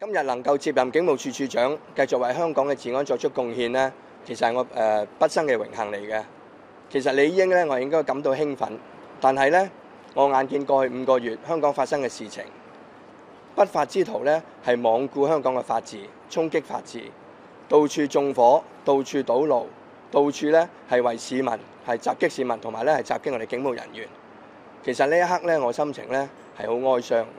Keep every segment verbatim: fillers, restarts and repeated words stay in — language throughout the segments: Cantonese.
今日能夠接任警務處處長，繼續為香港嘅治安作出貢獻呢，其實係我誒、呃、畢生嘅榮幸嚟嘅。其實理應咧，我應該感到興奮，但係咧，我眼見過去五個月香港發生嘅事情，不法之徒咧係罔顧香港嘅法治，衝擊法治，到處縱火，到處堵路，到處咧係為市民係襲擊市民，同埋咧係襲擊我哋警務人員。其實呢一刻咧，我心情咧係好哀傷嘅。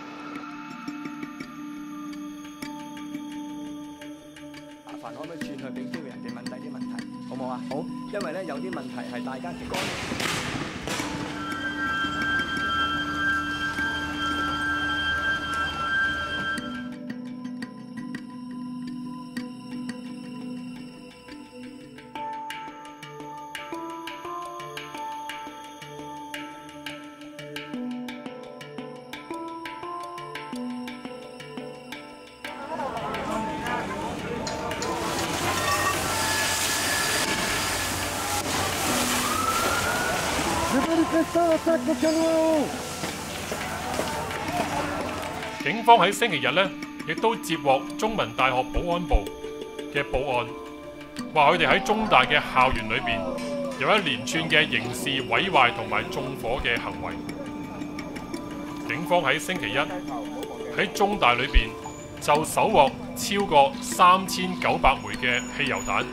麻煩可唔可以轉去俾機會人哋問第啲問題，好唔好啊？好，因為咧有啲問題係大家嘅。 警方喺星期日呢，亦都接獲中文大學保安部嘅報案，話佢哋喺中大嘅校園裏邊有一連串嘅刑事毀壞同埋縱火嘅行為。警方喺星期一喺中大裏邊就搜獲超過三千九百枚嘅汽油彈。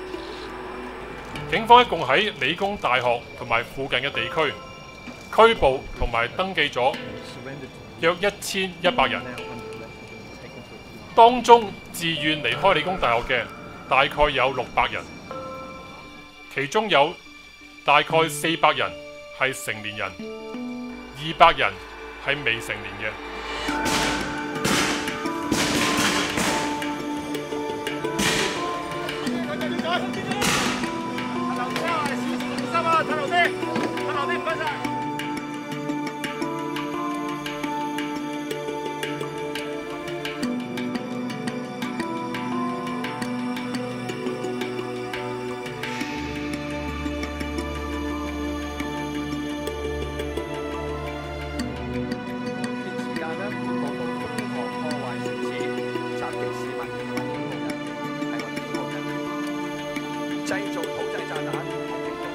警方一共喺理工大學同埋附近嘅地區拘捕同埋登記咗約一千一百人，當中自願離開理工大學嘅大概有六百人，其中有大概四百人係成年人，二百人係未成年嘅。 製造土製炸彈係極度。